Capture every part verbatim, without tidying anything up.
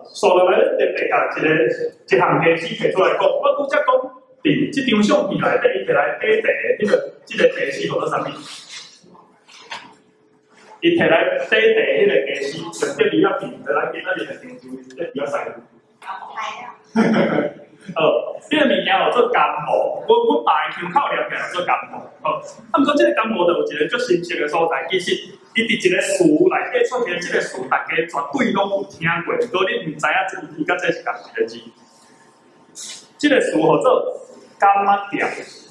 所落来，特别甲一个一项例子提出来讲，我拄则讲，伫即张相片内底，伊摕来底地的迄个，即个地势叫做啥物？伊摕来底地迄个地势，就叫你要比，就咱今仔日的研究，咧比较细。哦，这个物件叫做甘模，我我把参考了解做甘模。哦，啊，毋过这个甘模就有一个足神奇的所在，其实伊伫一个词内底出现，这个词大家绝对拢有听过，不过你毋知影这伊甲这是同一个字。这个词叫做柑仔店。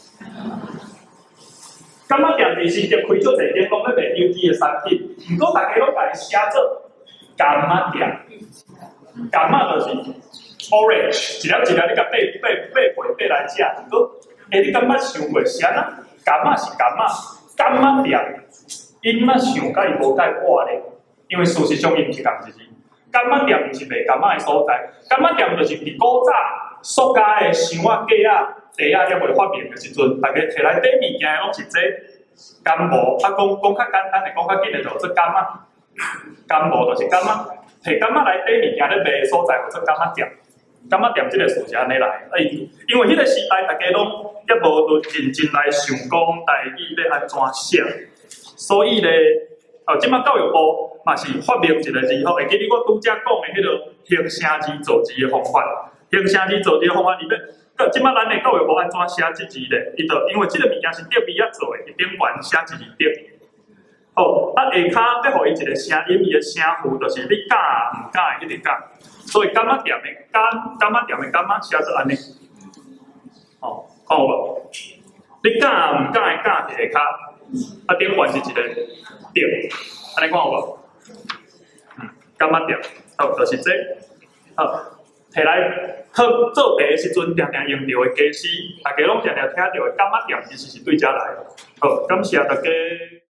柑仔店其实就开足侪间讲咧卖有机的产品，毋过大家拢甲伊写做柑仔店，柑仔就是。orange 一粒一粒你甲掰掰掰皮掰来食，不过诶，你感觉想过是安那？柑仔是柑仔，柑仔店，因哪想甲伊无解我咧？因为事实上伊毋是同一字。柑仔店毋是卖柑仔的所在，柑仔店就是伫古早塑胶的箱仔、架仔、地仔还未发明的时阵，大家摕来买物件拢是这柑模。啊，讲讲较简单的，讲较紧的就做柑仔，柑模就是柑仔，摕柑仔来买物件咧卖的所在叫做柑仔店。柑仔店即个事是安尼来，哎，因为迄个时代大家拢也无认真来想讲台语要安怎写，所以咧，哦，即摆教育部嘛是发明一个字吼，会记得我拄则讲的迄个形声字造字的方法，形声字造字的方法里面，个即摆咱的教育部安怎写即字咧？伊就因为即个物件是德味仔做的，伊顶悬写一字德。哦，啊下骹要互伊一个声音，伊的声符就是你敢毋敢的迄个敢。所以柑仔店的柑，柑仔店的柑仔写做安尼，哦，看有无？你敢毋敢的敢伫下骹，啊顶悬是一个店，安尼看有无？嗯，柑仔店，哦，就是这，哦，摕来好做茶的时阵，常常用到的家私，大家拢常常听到的柑仔店，其实是对遮来的。好，感谢大家。